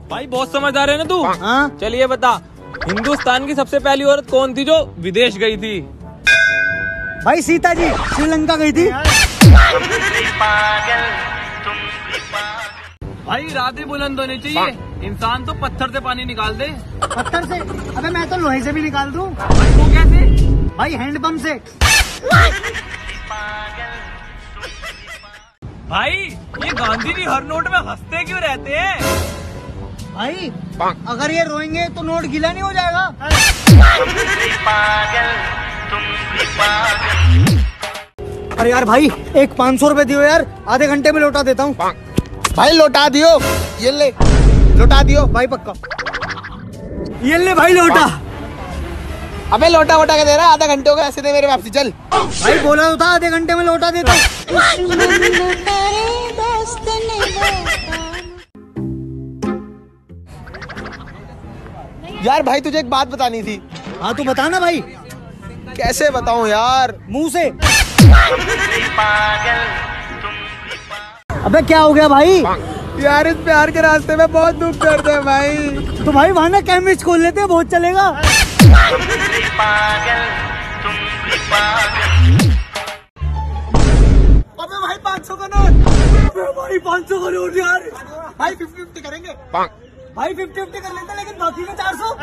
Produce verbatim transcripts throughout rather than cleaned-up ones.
भाई बहुत समझदार है ना तू। हाँ चलिए बता, हिंदुस्तान की सबसे पहली औरत कौन थी जो विदेश गई थी? भाई सीता जी श्रीलंका गई थी। भाई इरादे बुलंद होने चाहिए, इंसान तो पत्थर से पानी निकाल दे। पत्थर से? अबे मैं तो लोहे से भी निकाल दूं। भाई वो कैसे? भाई हैंडपंप से। भाई ये गांधी जी हर नोट में हंसते क्यों रहते हैं? भाई अगर ये रोएंगे तो नोट गीला नहीं हो जाएगा? अरे यार भाई एक पाँच सौ रुपए दियो यार, आधे घंटे में लौटा देता हूँ। भाई लौटा दियो, ये ले लौटा दियो भाई पक्का। ये ले भाई लौटा। अबे लौटा वोटा के दे रहा, आधा घंटे हो गए, ऐसे दे मेरे वापसी चल। भाई बोला तो था आधे घंटे में लौटा देता हूँ। यार भाई तुझे एक बात बतानी थी। हाँ तो बता ना भाई। कैसे बताऊं यार? मुंह से। अबे क्या हो गया भाई? यार इस प्यार के रास्ते में बहुत दुख दर्द है भाई। तो भाई वहाँ ना केमिस्ट खोल लेते हैं, बहुत चलेगा। अबे भाई पाँच सौ का नोट। अबे भाई पाँच सौ का नोट यार। भाई फिफ्टी फिफ्टी करेंगे। भाई फिफ्टी फिफ्टी कर लेते, लेकिन बाकी का चार सौ।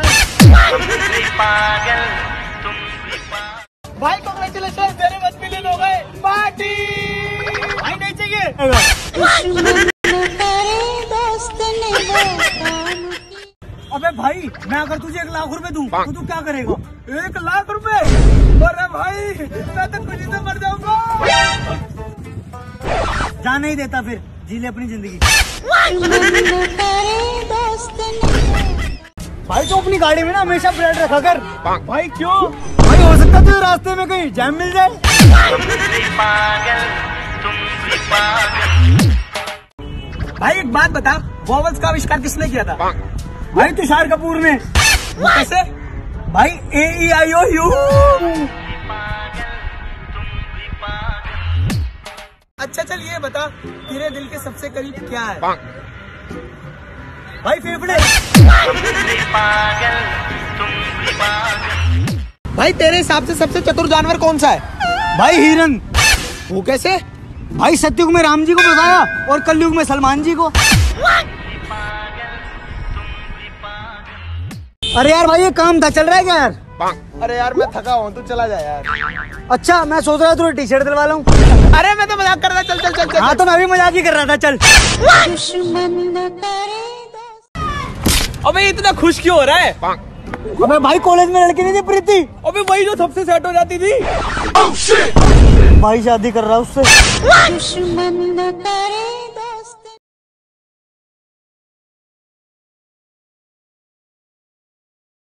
भाई कांग्रेचुलेशन, तेरे बस मिलियन हो गए। पार्टी भाई नहीं चाहिए। अबे भाई मैं अगर तुझे एक लाख रुपए दूं तो तू क्या करेगा? एक लाख रुपए? अरे भाई मैं तो खुशी से मर जाऊंगा। जा नहीं देता फिर, जी ले अपनी जिंदगी। भाई तो अपनी गाड़ी में ना हमेशा ब्रेड रखा कर। भाई क्यों? भाई हो सकता है तुझे रास्ते में कहीं जैम मिल जाए। भाई एक बात बता, वॉवल्स का आविष्कार किसने किया था? भाई तुषार कपूर ने। वो कैसे? भाई ए ई आई ओ यू। अच्छा चल ये बता, तेरे दिल के सबसे करीब क्या है? भाई फेफड़े। भाई तेरे हिसाब से सबसे चतुर जानवर कौन सा है? भाई हिरन। वो कैसे? भाई सतयुग में राम जी को बताया और कलयुग में सलमान जी को। अरे यार भाई ये काम था, चल रहा है क्या यार? अरे यार मैं थका हूँ, तू चला जा यार। अच्छा मैं सोच रहा था टी शर्ट दिलवा लूं। अरे मैं तो मजाक कर रहा था, चल चल चल चल। हाँ तो मैं भी मजाक ही कर रहा था, चल। अबे इतना खुश क्यों हो रहा है? अबे भाई कॉलेज में लड़की नहीं थी प्रीति? अबे वही जो सबसे सेट हो जाती थी। भाई शादी कर रहा है उससे।